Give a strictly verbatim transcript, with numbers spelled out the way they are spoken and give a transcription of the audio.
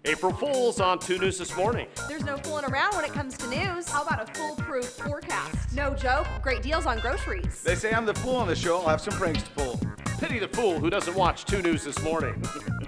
April Fools on two News This Morning. There's no fooling around when it comes to news. How about a foolproof forecast? No joke, great deals on groceries. They say I'm the fool on the show. I'll have some pranks to pull. Pity the fool who doesn't watch two News This Morning.